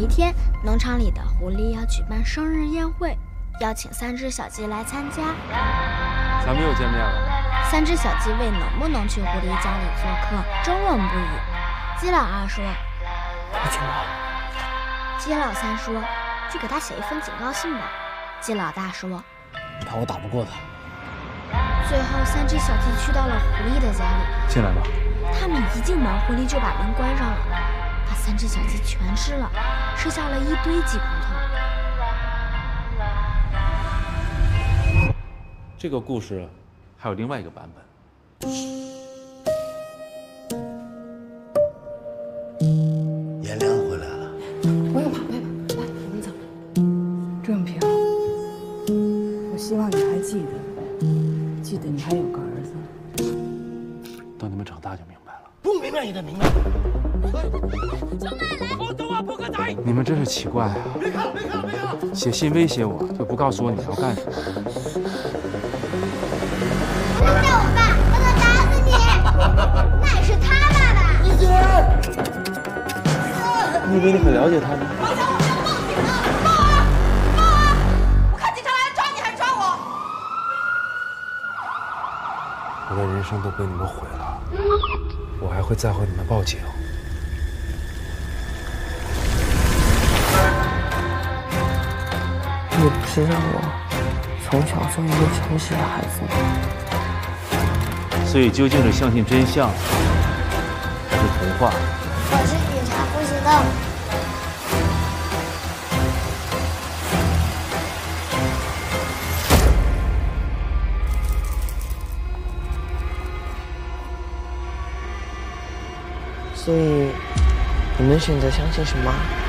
一天，农场里的狐狸要举办生日宴会，邀请3只小鸡来参加。 咱们又见面了。 3只小鸡为能不能去狐狸家里做客争论不已。鸡老2说：“ 不去了。” 鸡老3说：“去给他写一封警告信吧。”鸡老大说：“ 你怕我打不过他。” 最后3只小鸡去到了狐狸的家里。 进来吧。 他们一进门，狐狸就把门关上了，把3只小鸡全吃了，吃下了一堆鸡骨头。 这个故事还有另外一个版本。 颜良回来了。 不用怕，不用怕，来，我们走。朱永平，我希望你还记得你还有个儿子。 等你们长大就明白了。 不明白也得明白。 我走啊，不可仔！ 你们真是奇怪啊！ 别看，别看，别看！ 写信威胁我，就不告诉我你要干什么。 不能叫我爸，他能打死你！那也是他爸爸。 一姐， 你以为你很了解他吗？ 王小虎，要报警了！报啊！报啊！我看警察来了，抓你还是抓我？ 我的人生都被你们毁了，我还会再和你们报警。 你不是让我从小做一个诚实的孩子吗？ 所以究竟是相信真相，还是童话？ 我是警察，不知道。 所以，你们选择相信什么？